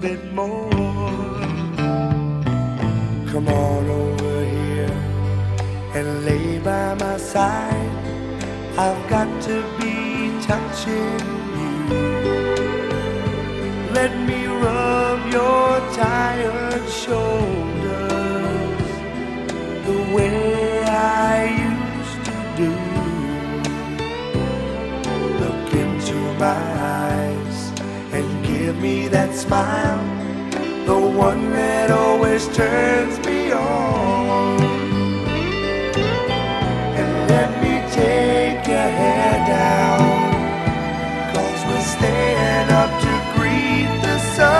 bit more. Come on over here and lay by my side. I've got to be touching you. Let me rub your tired shoulders the way I used to do. Look into my eyes and give me that smile, the one that always turns me on. And let me take your hair down, 'cause we're staying up to greet the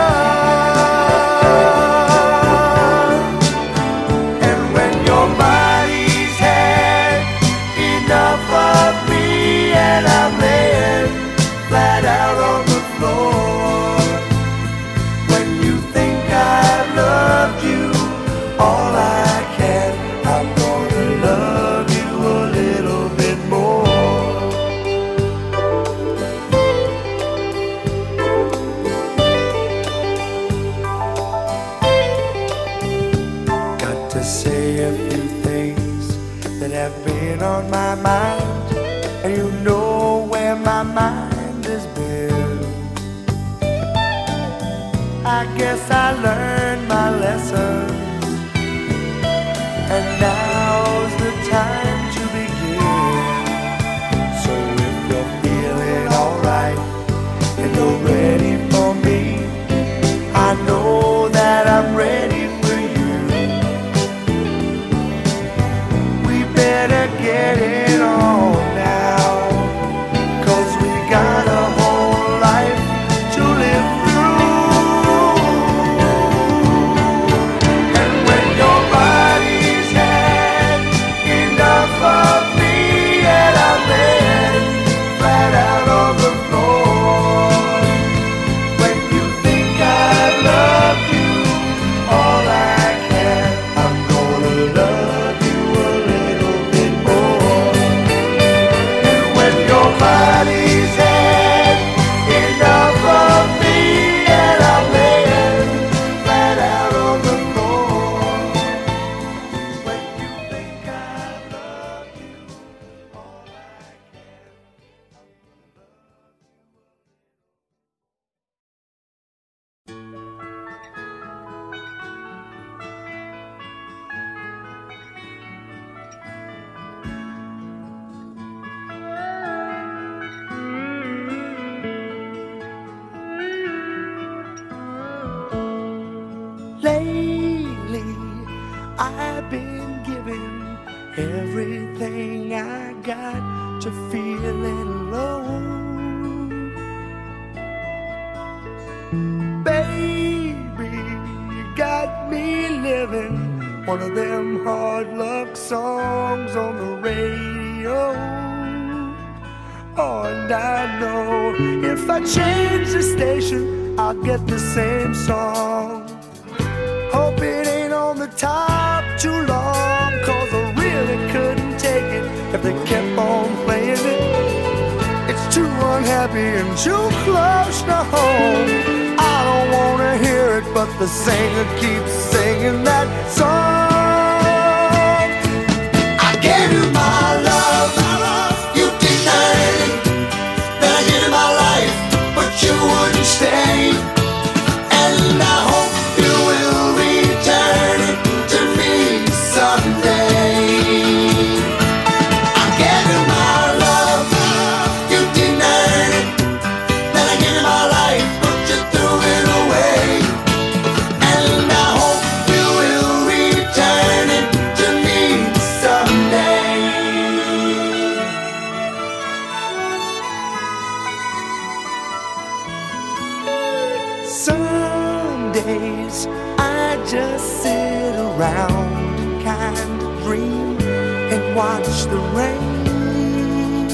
sun. And when your body's had enough of me and I'm laying flat out on the floor, when you think I've loved you all I can, I'm gonna love you a little bit more. Got to say a few things that have been on my mind, and you know where my mind has been. I guess I learned my lessons, and now's the time to begin. So if you're feeling alright and you're ready for me, I know that I'm ready for you. We better get it on now, 'cause we got a whole life to live through. And when your body's had enough of me and I'm laying flat out on the floor, when you think I've loved you all I can, I'm gonna love you a little bit more. And when your body's had enough of me and I'm laying flat out on the floor, when you think I've loved you all I can. Lately, I've been giving everything I got to feeling alone. Baby, you got me living one of them hard luck songs on the radio. Oh, and I know if I change the station, I'll get the same song. Hope it ain't on the top too long, 'cause I really couldn't take it if they kept on playing it. It's too unhappy and too close to home. I don't wanna hear it, but the singer keeps singing that song. I gave you my love, you denied it. Then I gave you my life, but you wouldn't stay. And I hope you will return it to me someday. I gave you my love, you denied it. Then I gave you my life, but you threw it away. And I hope you will return it to me someday. Some days I just sit around and kind of dream and watch the rain.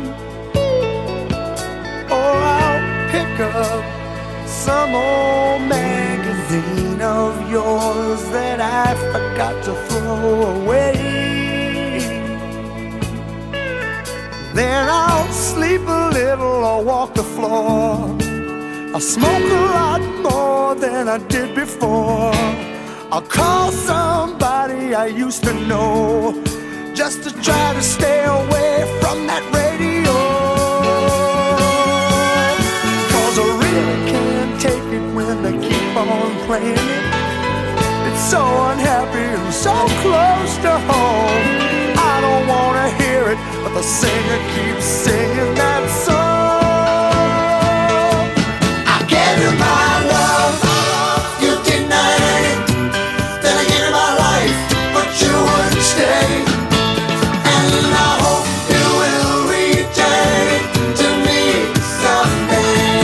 Or I'll pick up some old magazine of yours that I forgot to throw away. Then I'll sleep a little or walk the floor. I'll smoke a lot more than than I did before. I'll call somebody I used to know just to try to stay away from that radio. 'Cause I really can't take it when they keep on playing it. It's so unhappy and so close to home. I don't wanna hear it, but the singer keeps singing that song. I gave you my love, you denied it. Then I gave you my life, but you wouldn't stay. And I hope you will return it to me someday.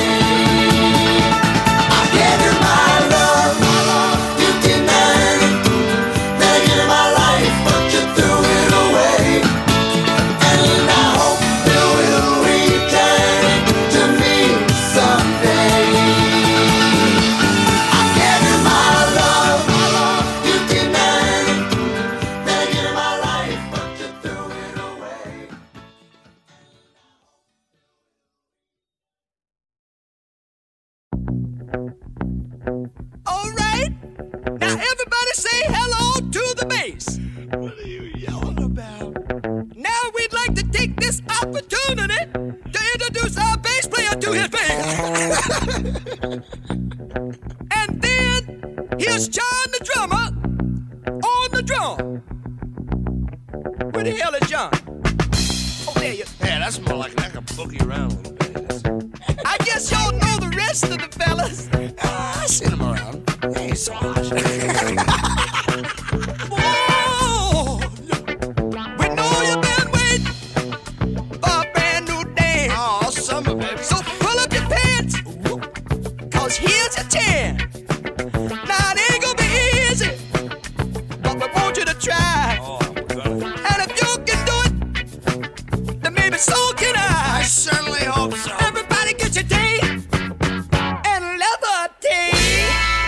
I gave you my love, you denied it. Then I gave you my life, but you threw it away. And I hope you will return it to me someday. I gave you my love, you denied it. Then I gave you my life, but you threw it away. All right, now everybody say hello to the bass. What are you yelling about? Now we'd like to take this opportunity to introduce our bass player to his band. And then here's John the drummer on the drum. Where the hell is John? Oh, there you. Yeah, that's more like I can boogie around a little bit. I guess y'all know the rest of the fellas. I seen him around. He ain't so hot. Whoa! We know you've been waiting for a brand new dance. Oh, summer, baby. So pull up your pants, 'cause here's your chance. Now it ain't gonna be easy, but we want you to try. Oh, we're gonna. And if you can do it, then maybe so can I I. certainly hope so. Everybody get your tea and levitate.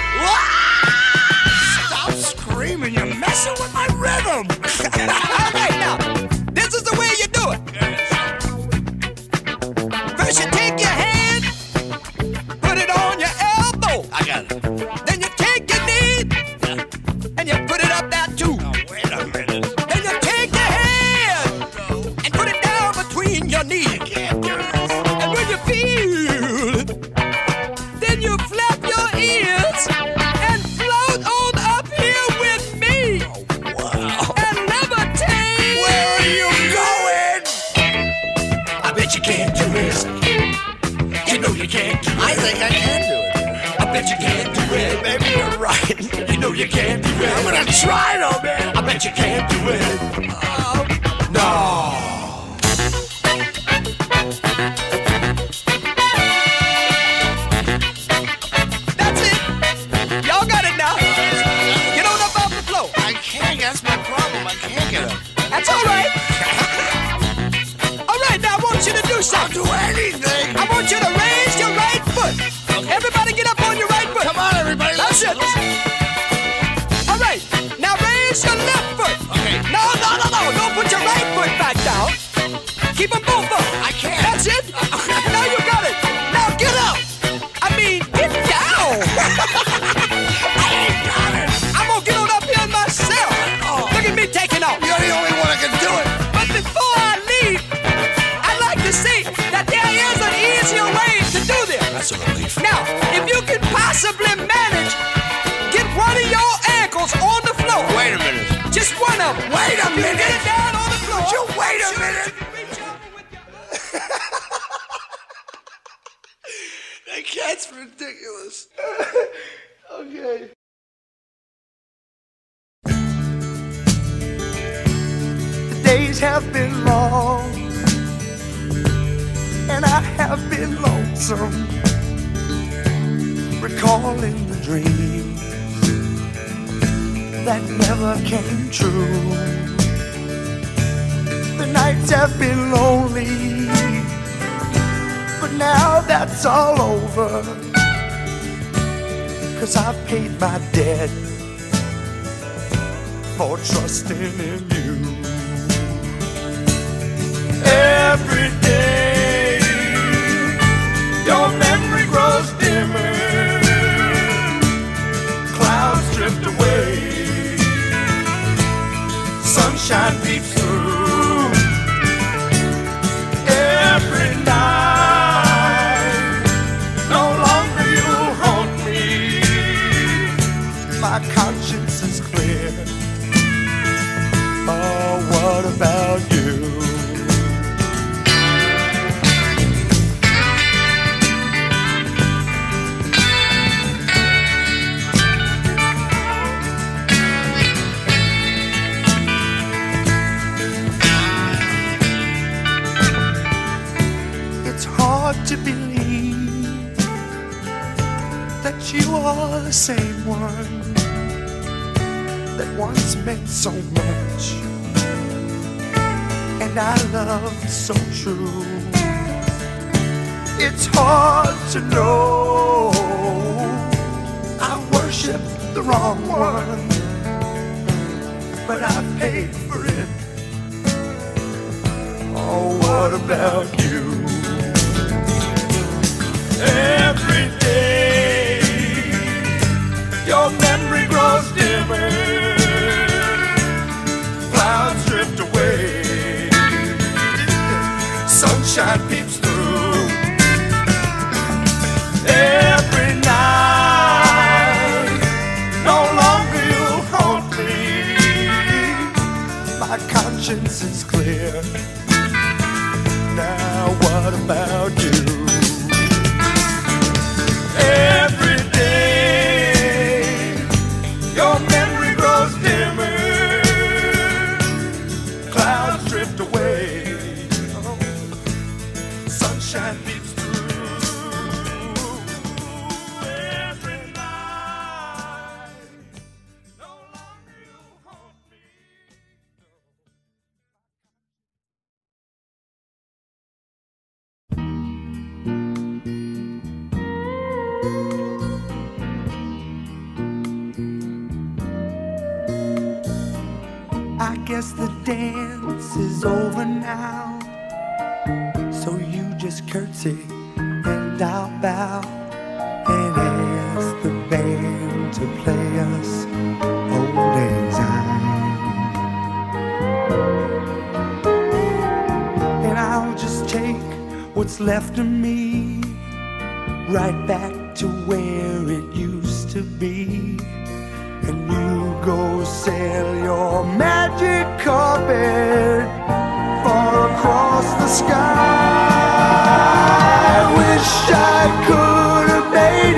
Stop screaming. You're messing with my rhythm. All right, now, this is the way you do it. First you take your hand, put it on your elbow. I got it. Then you take your knee, and you put it up there too. Oh, wait a minute. Then you take your hand and put it down between your knees. Can't do this. And when you feel it, then you flap your ears and float on up here with me Wow. and levitate. Where are you going? I bet you can't do this. You know you can't do I it. think I can do it. I bet you can't do it. Maybe you're right. You know you can't do it. I'm gonna try though, man. I bet you can't do it. No. That's it. Y'all got it now. Get on up off the floor. I can't. That's my problem. I can't get up. That's all right. All right, now I want you to do I'll something. do anything. I want you to raise your right foot. Everybody get up on your right foot. Come on, everybody. That's Listen, it. listen. All right, now raise your left foot. Okay. No. Don't put your right foot back down. Keep them both up. I can't. That's it. Now you got it. Now get up. I mean, get down. I ain't got it. I'm gonna get on up here myself. Look at me taking off. You're the only one that can do it. But before I leave, I'd like to say that there is an easier way to do this. That's a relief. Now, if you can possibly manage, get one of your ankles on the floor. Wait a minute. Just one of them. Wait a minute. Get it down on the floor. Would you wait a minute? Reach over with your- That's ridiculous. Okay. The days have been long, and I have been lonesome, recalling the dreams that never came true. The nights have been lonely, but now that's all over, 'cause I've paid my debt for trusting in you. Every day your memory grows dimmer, sunshine peeps through every night. No longer you haunt me, my conscience is clear. Oh, what about you? To believe that you are the same one that once meant so much, and I loved so true. It's hard to know I worshiped the wrong one, but I paid for it. Oh, what about you? Every day your memory grows dimmer, clouds drift away, sunshine peeps through every night. No longer you haunt me, my conscience is clear. Now what about you? Every day your memory grows dimmer, clouds drift away, sunshine peeps through every night. No longer you haunt me. I guess the dance is over now, so you just curtsy and I'll bow and ask the band to play us Old Lang Syne. And I'll just take what's left of me right back to where it used to be, and you go sail your magic carpet far across the sky. I wish I could have made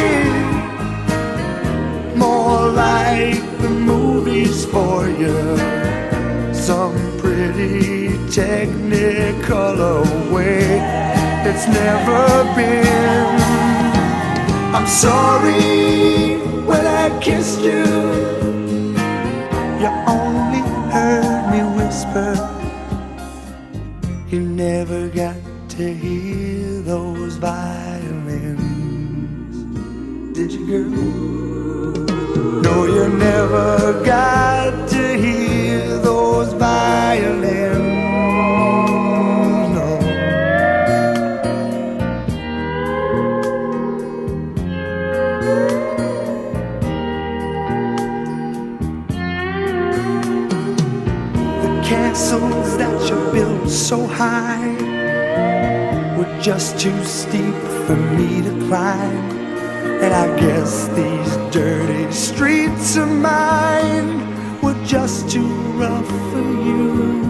it more like the movies for you, some pretty technicolor way it's never been. I'm sorry when I kissed you, you only heard me whisper. You never got to hear those violins, did you, girl? No, you never got to hear those violins. Castles that you built so high were just too steep for me to climb, and I guess these dirty streets of mine were just too rough for you.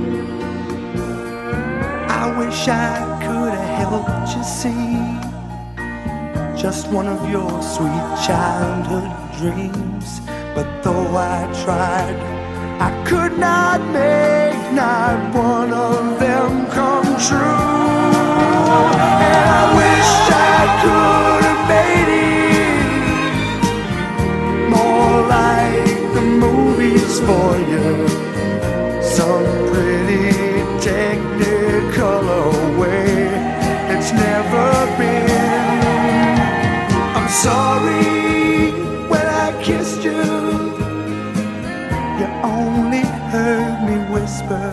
I wish I could have helped you see just one of your sweet childhood dreams, but though I tried, I could not make not one of them come true. And I wish I could have made it more like the movies for you, some pretty technicolor way it's never been. I'm sorry when I kissed you, you only heard me whisper.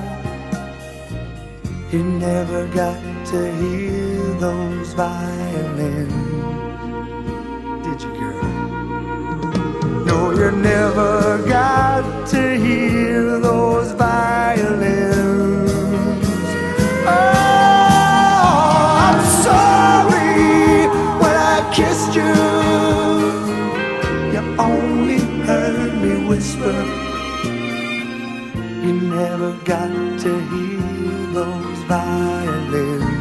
You never got to hear those violins, did you, girl? No, you never got to hear those violins. whisper. You never got to hear those violins.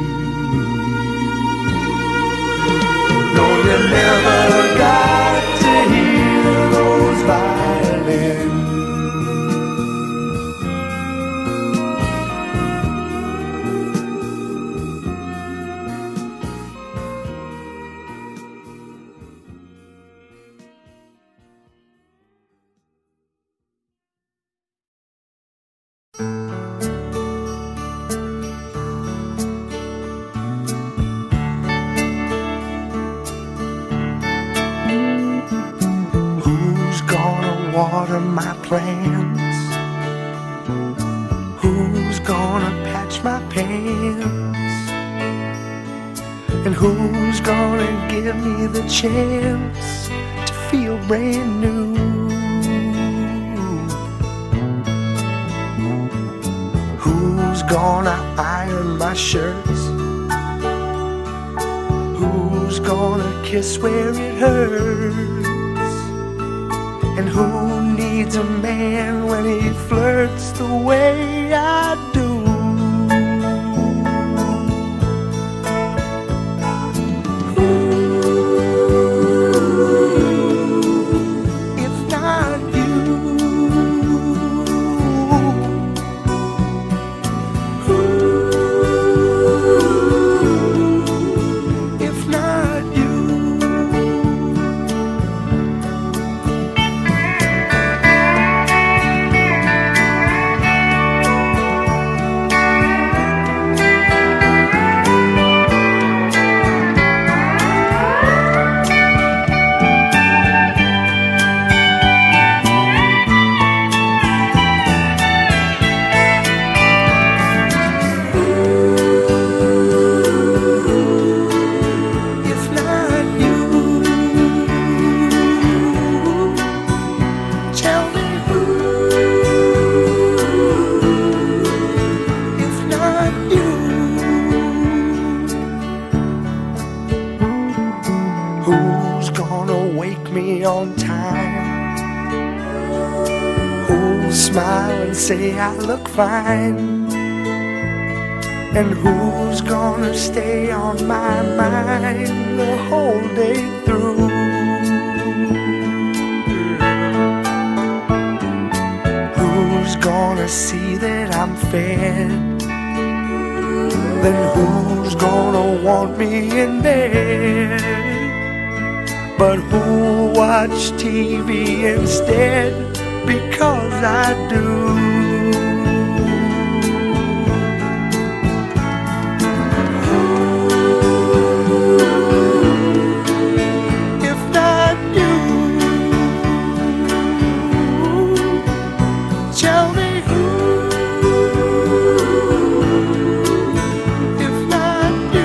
No, you never got to hear those violins. Water my plants. Who's gonna patch my pants? And who's gonna give me the chance to feel brand new? Who's gonna iron my shirts? Who's gonna kiss where it hurts? And who needs a man when he flirts the way I do? Ooh, if not you. Ooh, if not you. Who's gonna wake me on time? Who'll smile and say I look fine? And who's gonna stay on my mind the whole day through? Who's gonna see that I'm fed? Then who's gonna want me in bed? But who'll watch TV instead because I do? If not you, tell me who. If not you.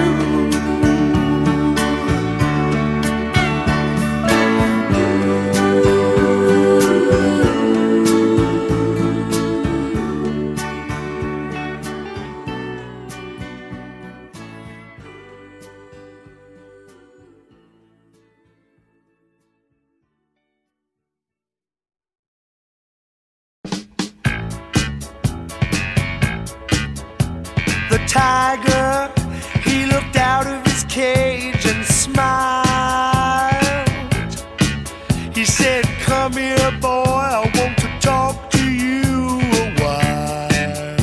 The tiger, he looked out of his cage and smiled. He said, "Come here, boy, I want to talk to you a while."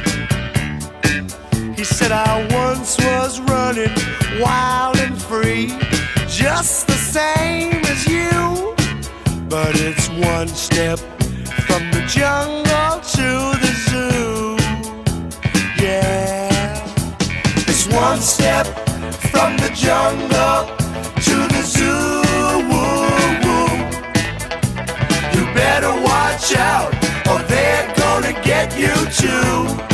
He said, "I once was running wild and free, just the same as you. But it's one step from the jungle to the zoo. Yeah, it's one step from the jungle to the zoo. You better watch out or they're gonna get you too.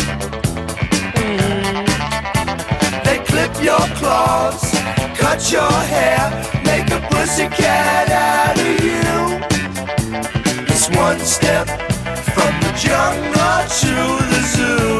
They clip your claws, cut your hair, make a pussycat out of you. It's one step from the jungle to the zoo.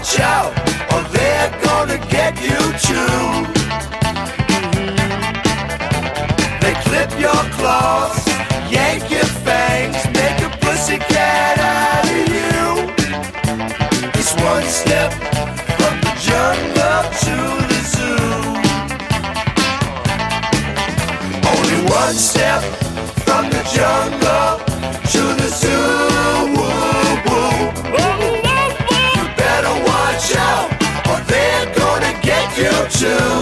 watch out, or they're gonna get you too. They clip your claws, yank your fangs, make a pussycat out of you. It's one step from the jungle to the zoo. Only one step from the jungle to the zoo. You better watch out, or they're gonna get you too.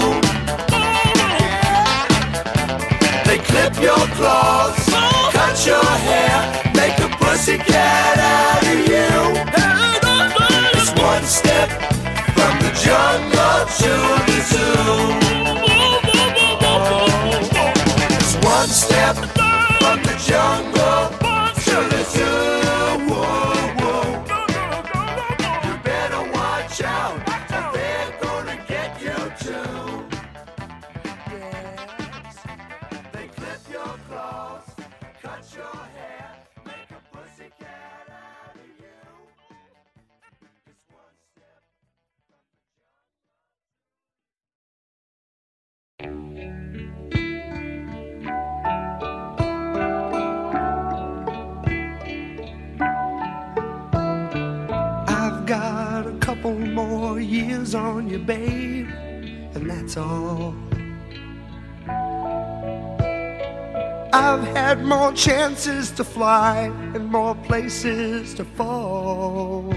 They clip your claws, cut your hair, make a pussycat out of you. It's one step from the jungle to the zoo. It's one step from the jungle to the zoo. You better watch out, or they're gonna get you too. Yes, they clip your claws, cut your hair, make a pussycat out of you. It's one step from the I've got a couple more years on you, babe, and that's all. I've had more chances to fly and more places to fall.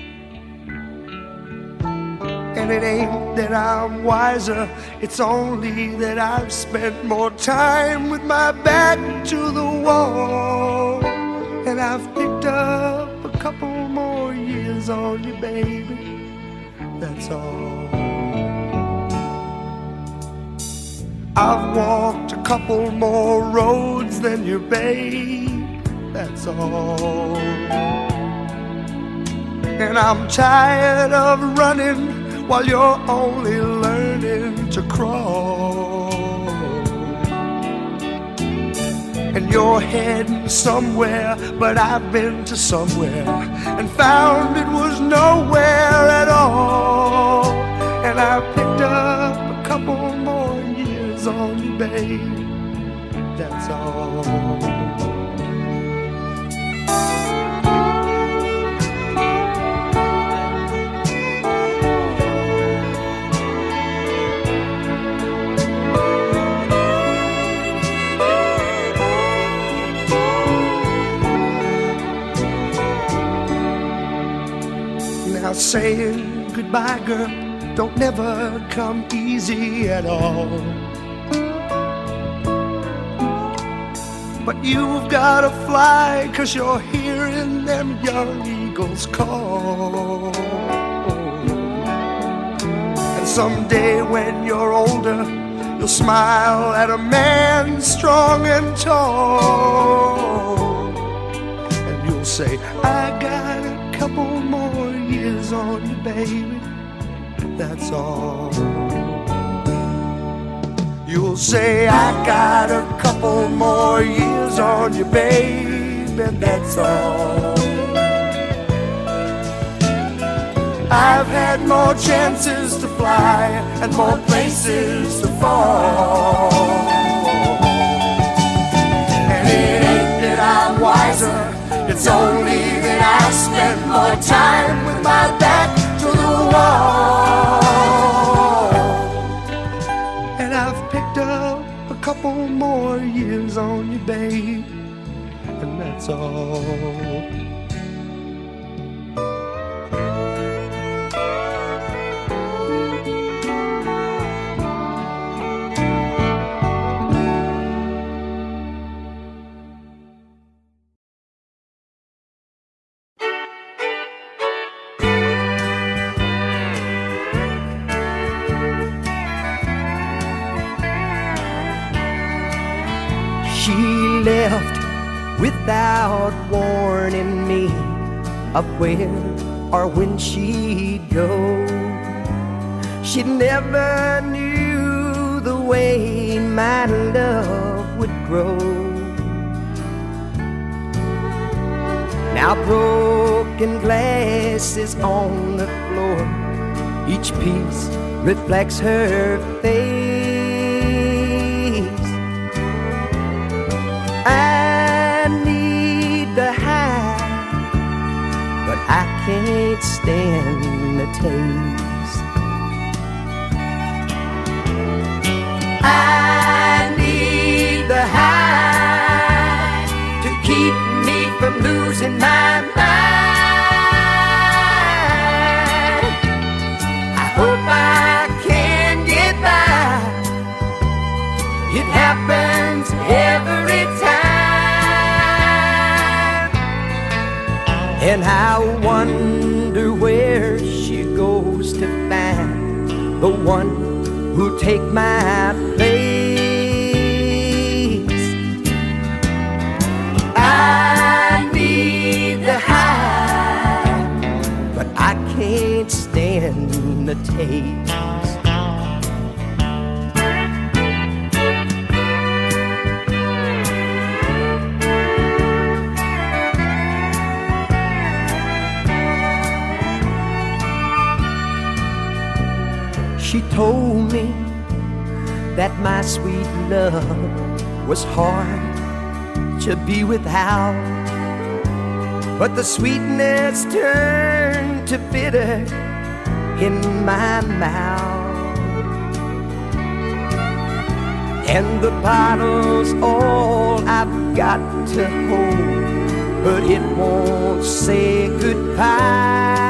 And it ain't that I'm wiser, it's only that I've spent more time with my back to the wall. And I've picked up a couple more years on you, baby, that's all. I've walked a couple more roads than you, babe, that's all. And I'm tired of running while you're only learning to crawl. And you're heading somewhere, but I've been to somewhere and found it was nowhere at all. And I picked up a couple more years on you, babe, that's all. Now saying goodbye, girl, don't never come easy at all. But you've gotta fly, 'cause you're hearing them young eagles call. And someday when you're older, you'll smile at a man strong and tall. And you'll say, I got a couple more years on you, baby, that's all. You'll say, I got a couple more years on you, babe, and that's all. I've had more chances to fly and more places to fall. And it ain't that I'm wiser, it's only that I spend more time with my back to the wall. And I've picked up a couple more years on you, babe, and that's all. She left without warning me of where or when she'd go. She never knew the way my love would grow. Now broken glasses on the floor, each piece reflects her face. I need to hide, but I can't stand the taste. I need the high to keep me from losing my mind. I hope I can get by. It happens every time, and I wonder where she goes to find the one who'll take my place. I need the high, but I can't stand the taste. She told me that my sweet love was hard to be without, but the sweetness turned to bitter in my mouth, and the bottle's all I've got to hold, but it won't say goodbye.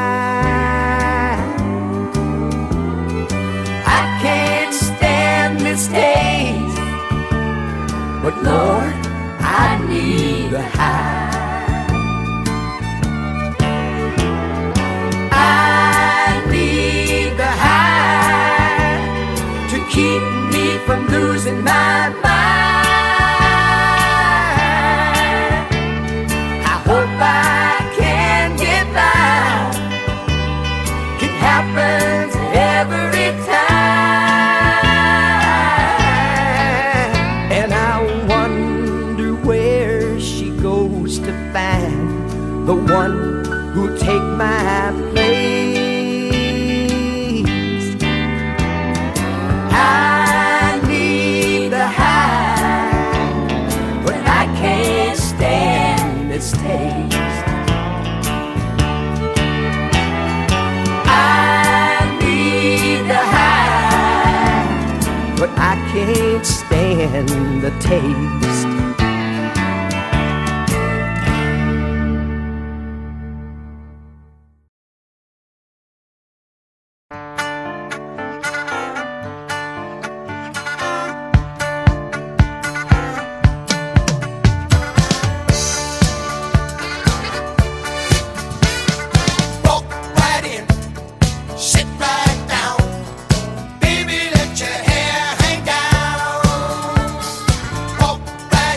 This taste, but Lord, I need the high. I need the high to keep me from losing my mind. I hope I can get by. It happens every time. The one who'll take my place. I need the high, but I can't stand this taste. I need the high, but I can't stand the taste. Walk right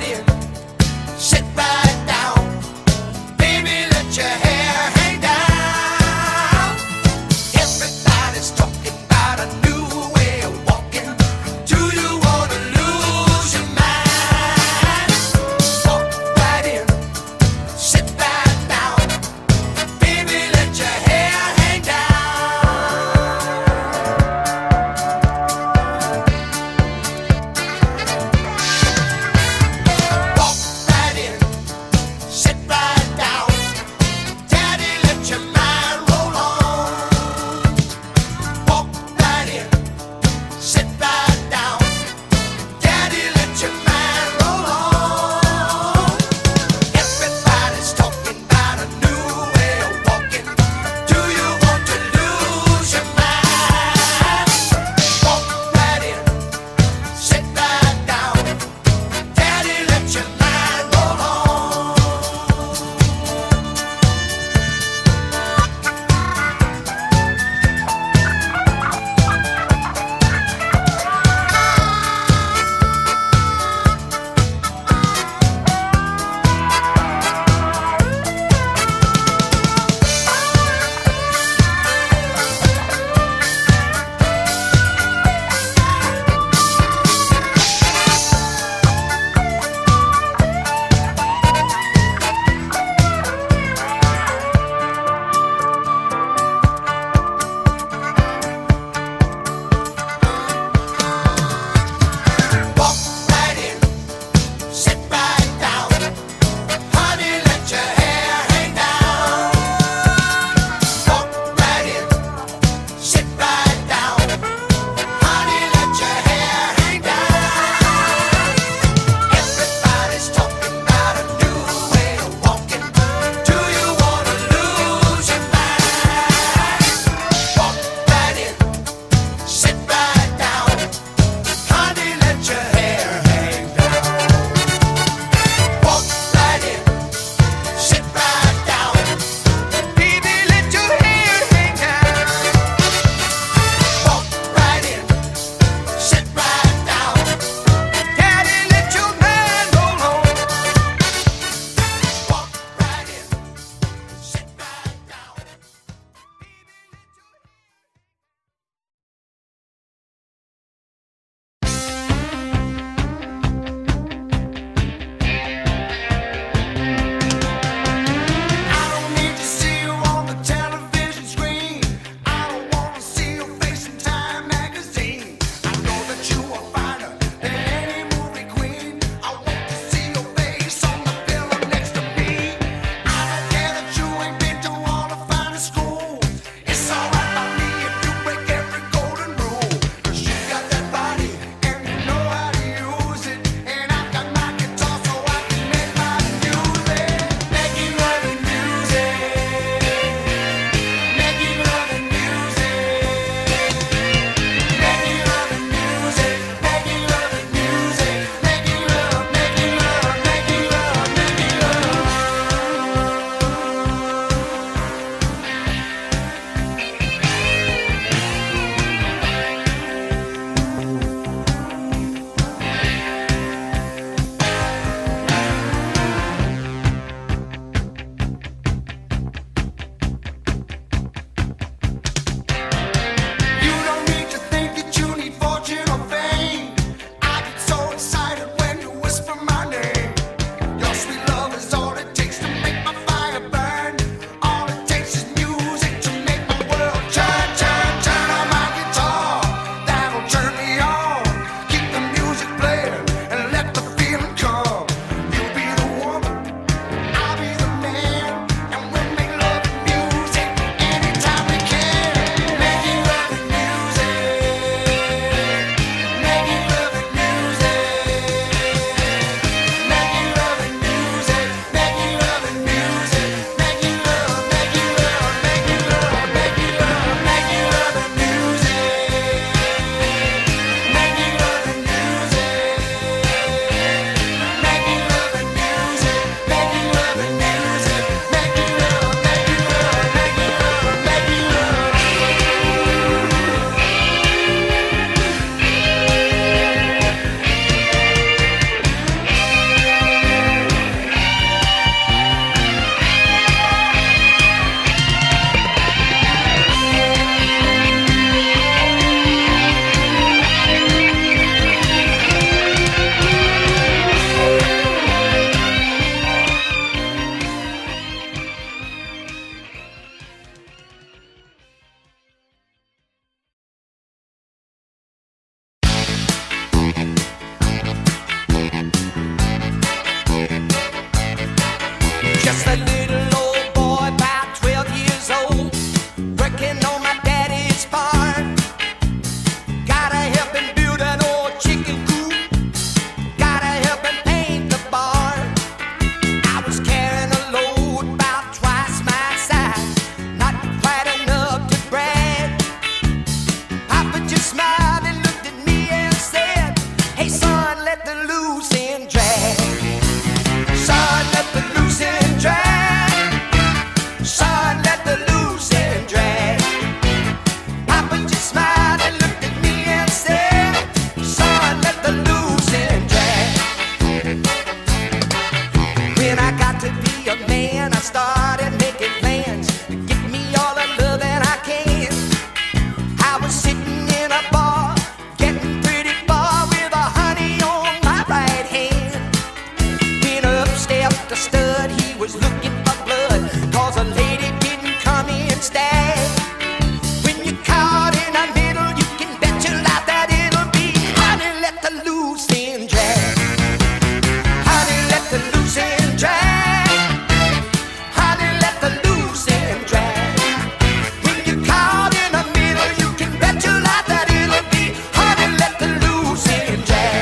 I started making plans to give me all the love that I can. I was sitting in a bar, getting pretty far with a honey on my right hand. When up stepped the stud, he was looking for blood, 'cause a lady didn't come in stag. When you're caught in the middle, you can bet your life that it'll be honey, let the loose end drag. Honey, let the loose end drag. Honey, let the loose end drag. When you're caught in the middle, you can bet your life that it'll be honey, let the loose end drag.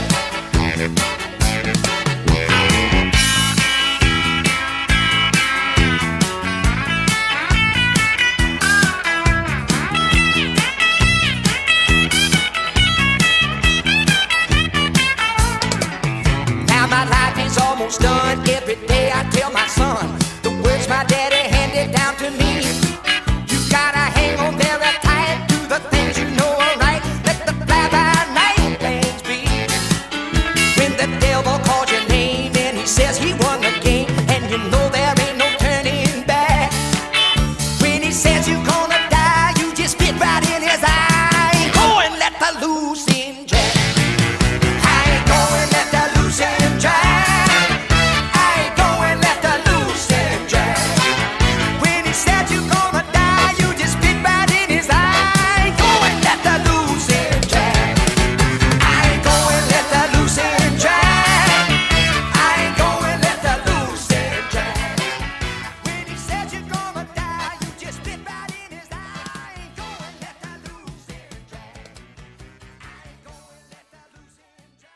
Now my life is almost done. Every day I tell my son the words my daddy handed down to me. You gotta hang on very tight to the things you know are right. Let the fly-by-night plans be. When the devil calls your name and he says he won the game, and you know there ain't no turning back. When he says you're gonna die, you just spit right in his eye. Go and let the loose end drag. I ain't going let the loose end drag. I ain't going let the loose end drag. When he said you're gonna die, you just spit right in his eye. Go and let the loose end drag. I ain't going let the loose end drag. I ain't going let the loose end drag. When he said you're gonna die, you just spit right in his eye. I ain't going let the loose end drag. I ain't going let the loose end drag.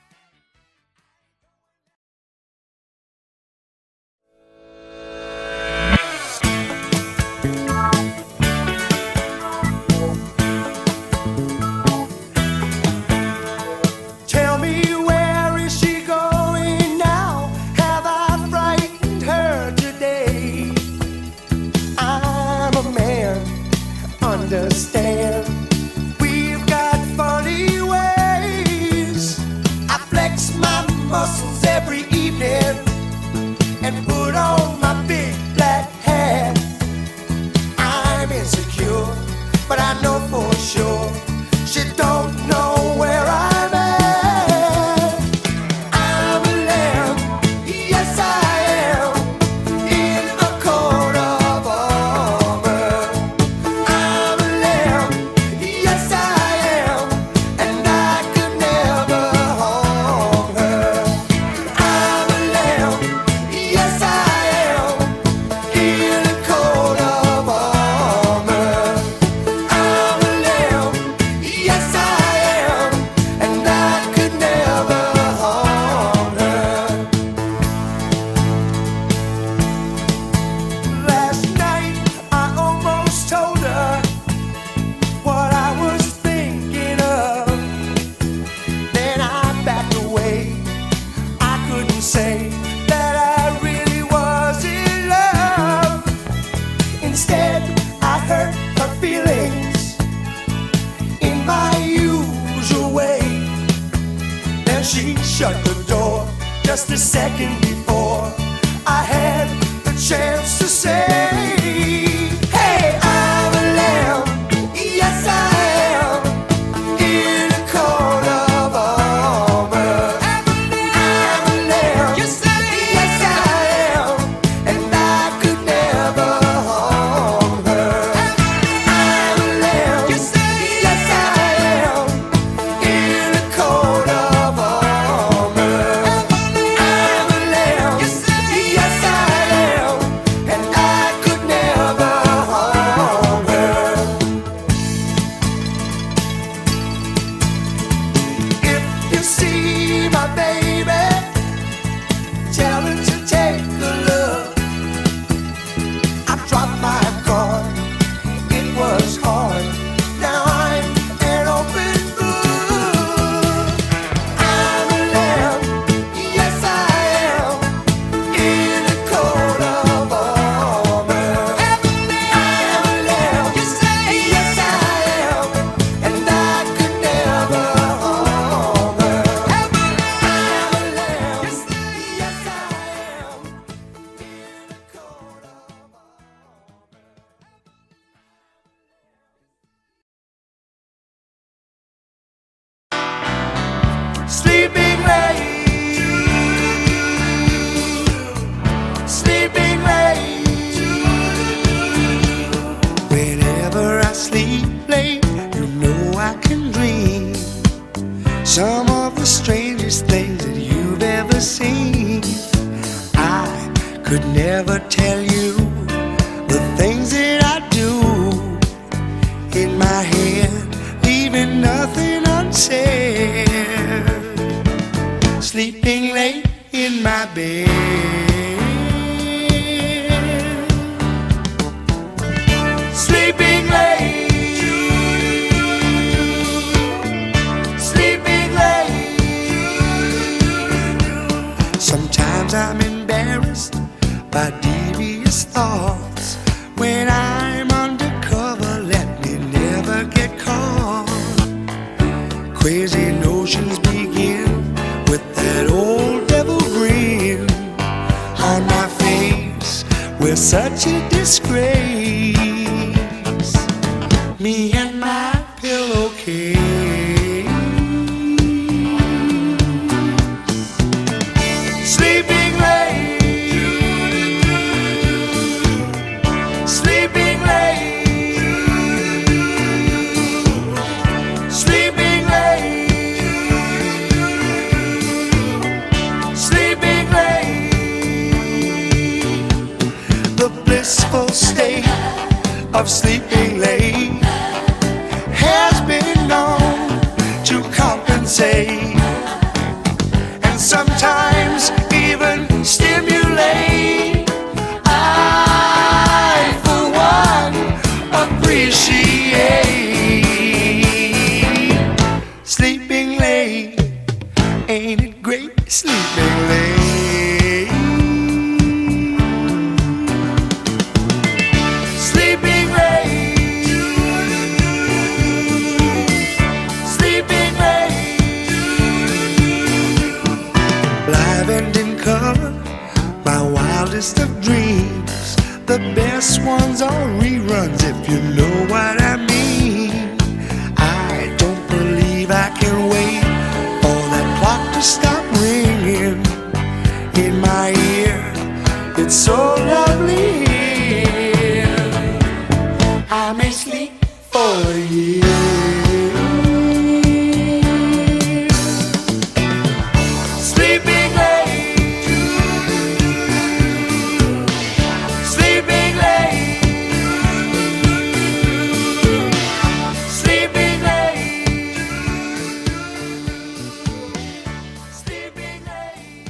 Tell me, where is she going now? Have I frightened her today? I'm a man, understand. We've got funny ways. I flex my muscles every evening and put on my big black hat. I'm insecure, but I know for sure she don't know where I'm at. I'm a lamb, yes I am, in a coat of armor. I'm a lamb, yes I am, and I could never harm her. I'm a lamb, yes I am, in a coat of armor. I'm a lamb, yes I am, and I could never harm her. Last night I almost told her what I was thinking of. Then I backed away. I couldn't say that I really was in love. Instead, I hurt her feelings in my usual way. Then she shut the door just a second before I had the chance to say, hey, I'm a lamb, yes I am, in a coat of armor. I'm a lamb, yes I am, and I could never harm her. I'm a lamb, yes I am, in a coat of armor. I'm a lamb. restless thoughts. When I'm undercover, let me never get caught. Crazy notions begin with that old devil grin on my face. We're such a disgrace, me and my pillowcase. Sleeping late, sleeping late, sleeping late, sleeping late. The blissful state of sleeping late has been known to compensate and sometimes even stimulate. I, for one, appreciate sleeping late. Ain't it great sleeping late? Sleeping late, sleeping late. Livened in color, my wildest of dreams. The best ones are reruns, if you know what I mean. I don't believe I can wait for that clock to stop ringing in my ear. It's so lovely here. I may sleep for a year. Sleeping late, sleeping late, sleeping late, sleeping late.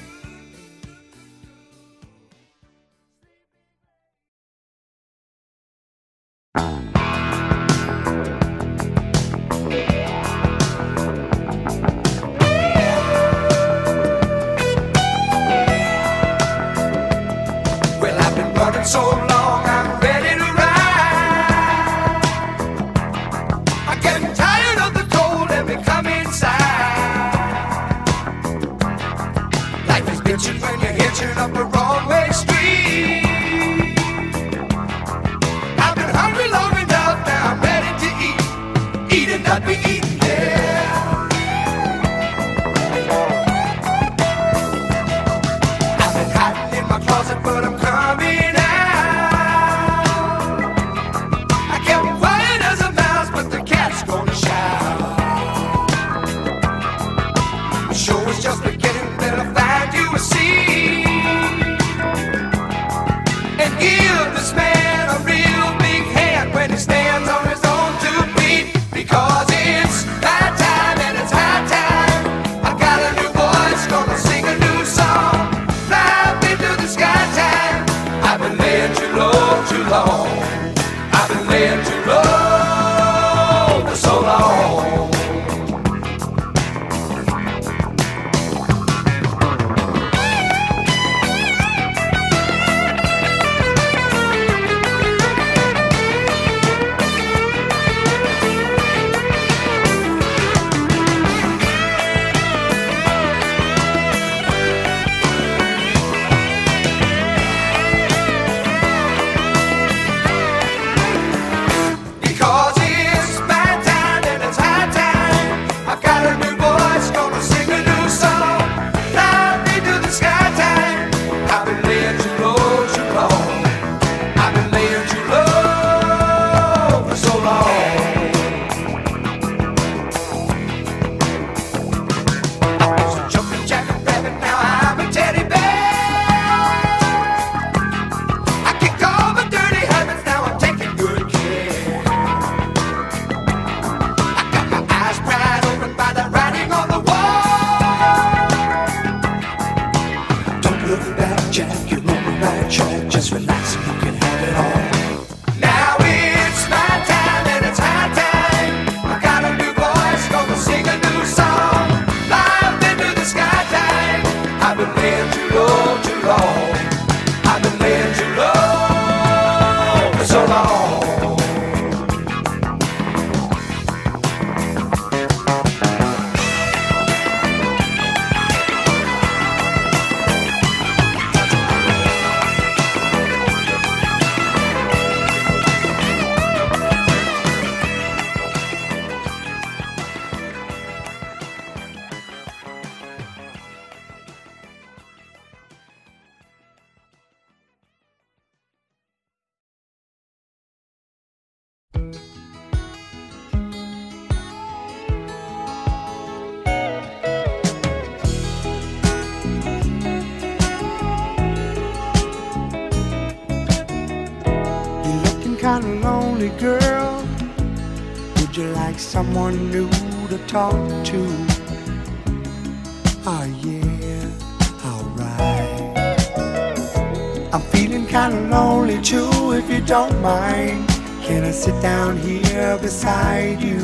Well, I've been running so long, I'm ready to ride. I'm getting tired of the cold, let me come inside. Life is bitchin' when you're hitching up a wrong way street. I've been hungry long enough, now I'm ready to eat. Eat and not be eaten, yeah. I've been hiding in my closet, but I'm coming out. I kept quiet as a mouse, but the cat's gonna shout. The show is just beginning, then I'll find you a seat and give this man a real big hand when he stands on his own 2 feet. Because it's high time and it's high time. I've got a new voice, gonna sing a new song. Fly up into the sky time. I've been laying too low too long. I've been laying too low for so long. kinda lonely, girl? Would you like someone new to talk to? Oh yeah, alright. I'm feeling kinda lonely too, if you don't mind. Can I sit down here beside you?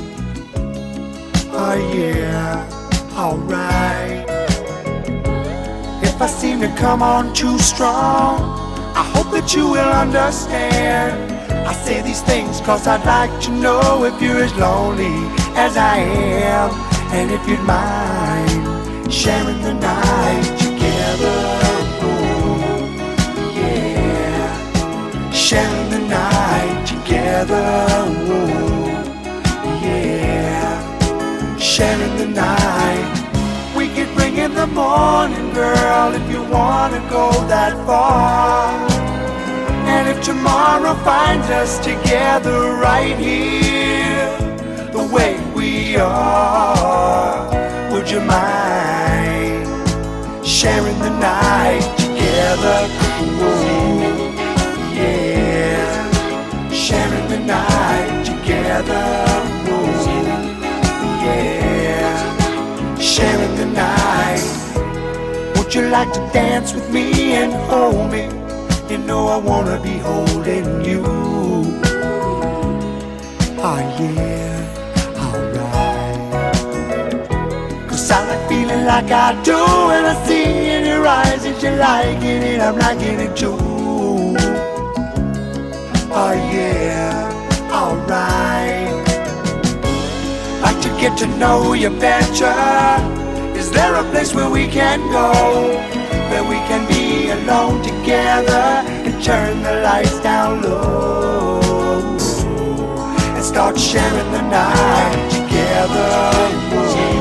Oh yeah, alright. If I seem to come on too strong, I hope that you will understand. I say these things cause I'd like to know if you're as lonely as I am, and if you'd mind sharing the night together. Oh, yeah, sharing the night together. Oh, yeah, sharing the night. We could bring in the morning, girl, if you wanna go that far. And if tomorrow finds us together right here, the way we are, would you mind sharing the night together? Ooh, yeah, sharing the night together. Ooh, yeah, sharing the night. Would you like to dance with me and hold me? You know I wanna be holding you. Oh yeah, alright. Cause I like feeling like I do, and I see in your eyes that you're liking it, I'm liking it too. Oh yeah, alright. Like to get to know you better. Is there a place where we can go, where we can be alone together and turn the lights down low and start sharing the night together?